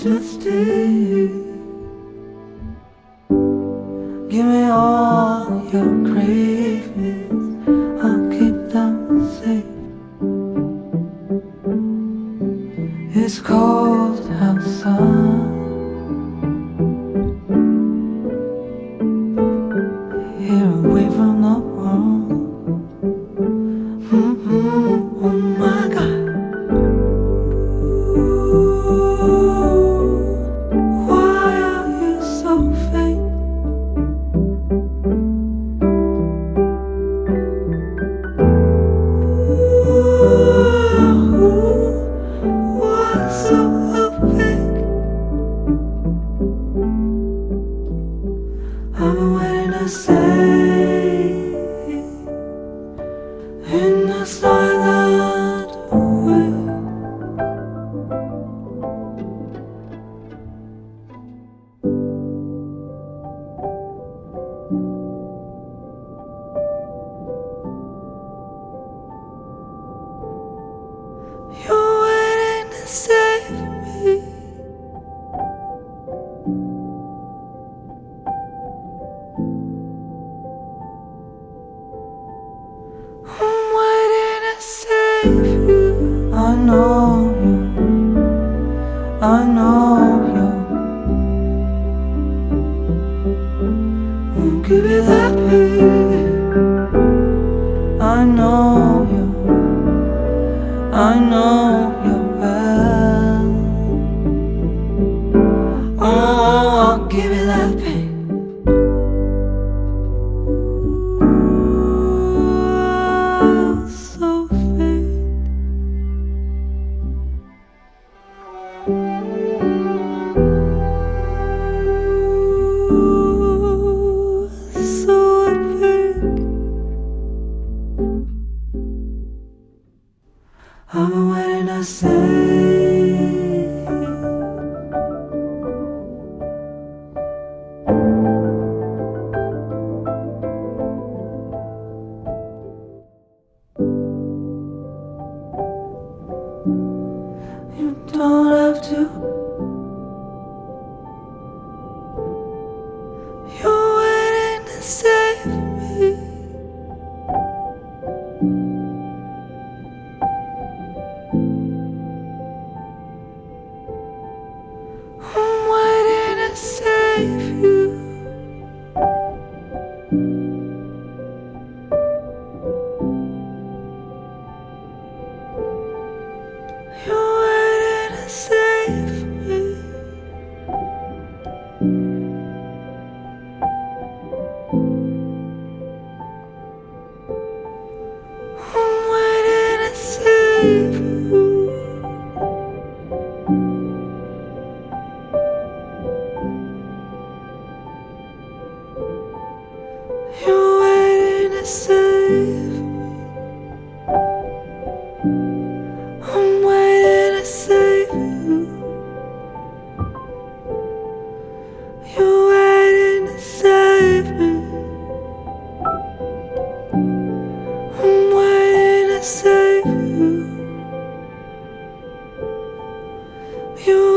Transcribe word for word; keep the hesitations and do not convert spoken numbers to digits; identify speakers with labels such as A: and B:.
A: to stay. Give me all your cravings, I'll keep them safe. It's cold outside, here away from the world. Mm-hmm. Oh my God. I've been waiting to say in the silent way. You're waiting to save me. I know you, I know you. Won't give you that, baby. I know you, I know you well. Oh, I'll give you that, baby. I've been waiting to say you don't have to. You're waiting to save me. Save you. You're waiting to save me. I'm waiting to save you. You're waiting to save me. I'm waiting to save you. You're waiting to save me. I'm waiting to save you. You're